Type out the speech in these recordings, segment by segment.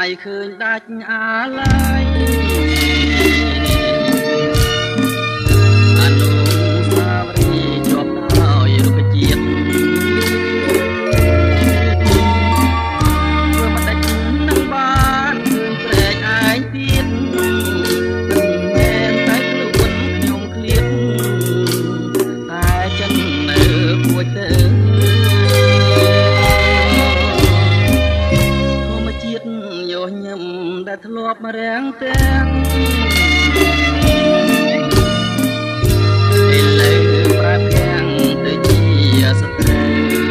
ឃើញដាច់អាឡាយអនុស្សាវរីយ៍ជាប់ដោយរុក្ខជាតិធ្វើមិនដាច់នឹងបានឃើញព្រែកឯងទៀតមិនមែនតែខ្លួនខ្ញុំឃ្លាតតែចិត្តនៅពួចទៅដែលធ្លាប់មករាំងទាំងឥឡូវប្រែប្រាំងទៅជាសត្រូវ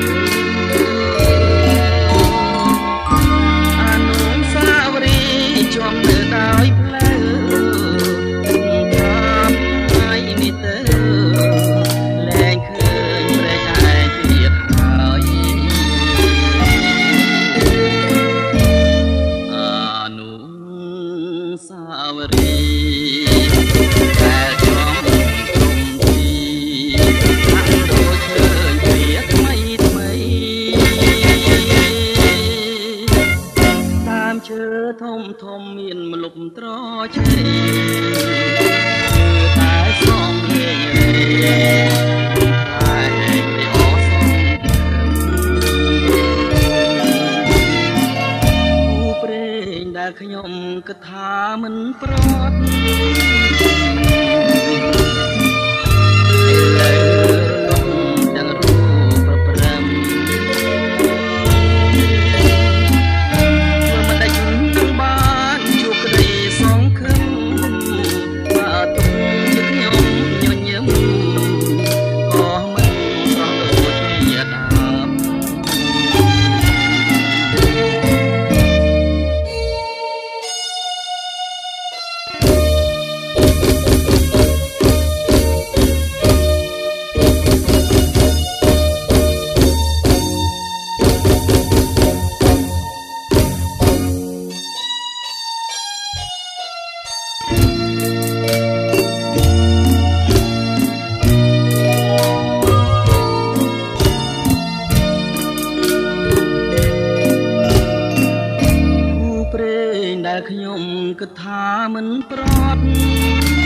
អនុស្សាវរីយ៍ជាប់នៅដោយផ្លូវតាមថ្ងៃនេះទៅលែងឃើញព្រែកឯងទៀតហើយសាវរីយ៍តែចំទុំទីហាក់ដូចឃើញវាថ្មីថ្មីតាមឈើធំធំមានម្លប់ត្រឆេតែសំលេងតែអសំព្រេងដែលខ្ញុំគិតថាមិនប្រត់ឥឡូវរលំទាំងរូបប្រព្រឹមធ្វើមិនដាច់នឹងបានជួបក្តីសង្ឃឹមបើទុកជាខ្ញុំញញឹមក៏មិនស្រស់ដូចជាដើមដែលខ្ញុំគិតថាមិនប្រត់